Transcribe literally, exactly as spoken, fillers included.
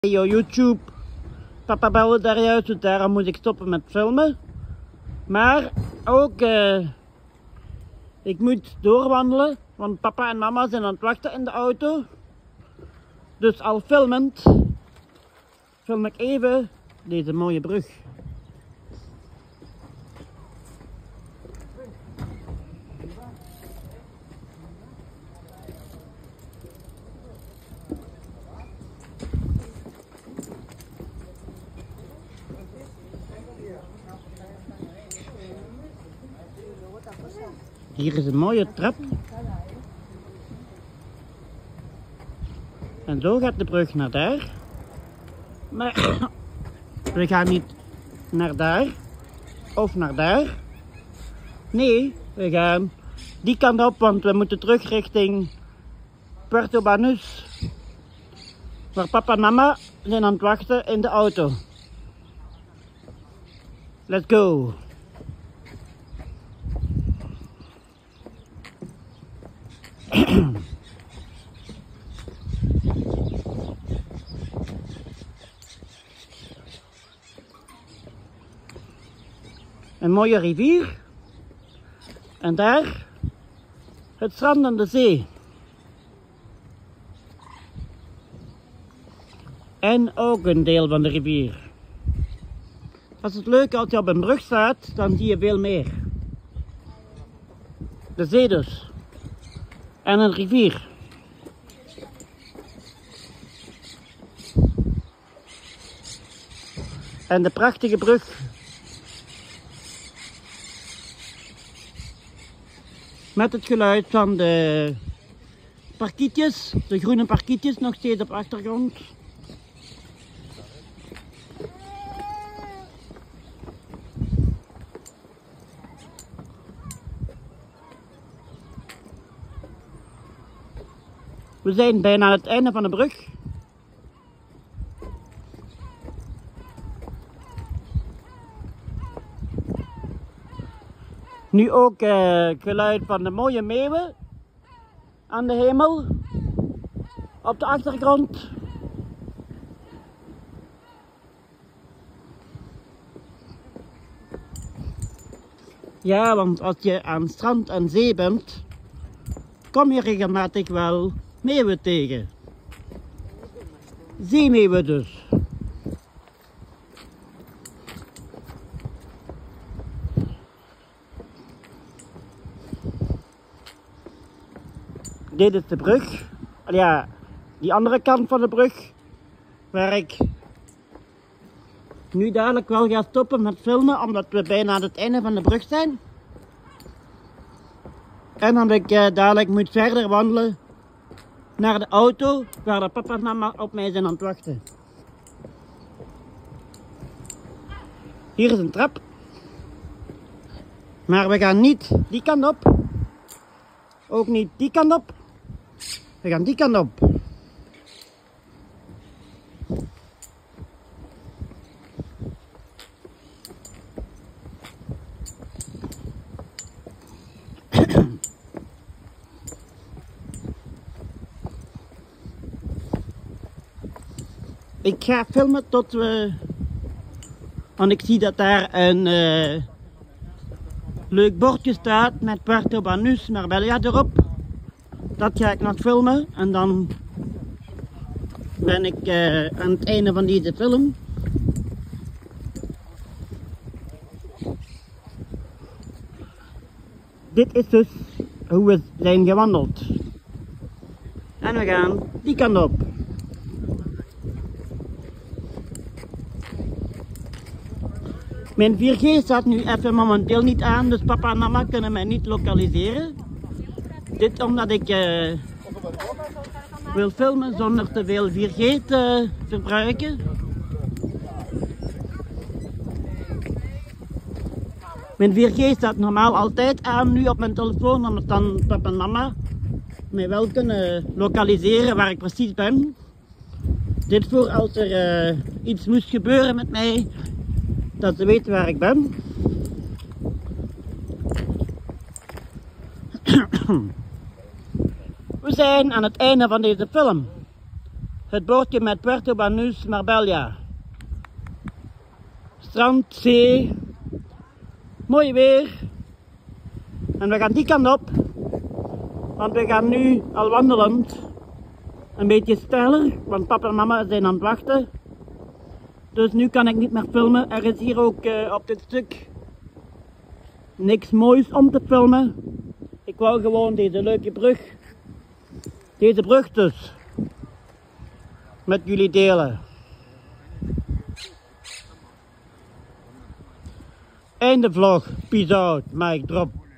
Yo, YouTube, papa belde daaruit, dus daarom moet ik stoppen met filmen. Maar ook, uh, ik moet doorwandelen, want papa en mama zijn aan het wachten in de auto. Dus al filmend, film ik even deze mooie brug. Hier is een mooie trap. En zo gaat de brug naar daar. Maar we gaan niet naar daar of naar daar. Nee, we gaan die kant op, want we moeten terug richting Puerto Banús. Waar papa en mama zijn aan het wachten in de auto. Let's go! Een mooie rivier. En daar het strand en de zee. En ook een deel van de rivier. Dat is het leuke, als je op een brug staat, dan zie je veel meer. De zee dus. En een rivier. En de prachtige brug. Met het geluid van de parkietjes, de groene parkietjes nog steeds op de achtergrond. We zijn bijna aan het einde van de brug. Nu ook uh, het geluid van de mooie meeuwen aan de hemel op de achtergrond. Ja, want als je aan strand en zee bent, kom je regelmatig wel meeuwen tegen. Zeemeeuwen dus. Dit is de brug. Ja, die andere kant van de brug. Waar ik nu dadelijk wel ga stoppen met filmen, omdat we bijna aan het einde van de brug zijn. En dat ik uh, dadelijk moet verder wandelen naar de auto waar de papa en mama op mij zijn aan het wachten. Hier is een trap. Maar we gaan niet die kant op. Ook niet die kant op. We gaan die kant op. Ik ga filmen tot we, want ik zie dat daar een uh, leuk bordje staat met Puerto Banús Marbella erop. Dat ga ik nog filmen en dan ben ik uh, aan het einde van deze film. Dit is dus hoe we zijn gewandeld. En we gaan die kant op. Mijn vier G staat nu even momenteel niet aan, dus papa en mama kunnen mij niet lokaliseren. Dit omdat ik uh, wil filmen zonder te veel vier G te verbruiken. Mijn vier G staat normaal altijd aan nu op mijn telefoon, omdat dan papa en mama mij wel kunnen lokaliseren waar ik precies ben. Dit voor als er uh, iets moest gebeuren met mij, dat ze weten waar ik ben. We zijn aan het einde van deze film. het bordje met Puerto Banús, Marbella. Strand, zee, mooi weer. En we gaan die kant op, want we gaan nu al wandelend. Een beetje steiler, want papa en mama zijn aan het wachten. Dus nu kan ik niet meer filmen. Er is hier ook uh, op dit stuk niks moois om te filmen. Ik wou gewoon deze leuke brug, deze brug dus, met jullie delen. Einde vlog, peace out, mic drop.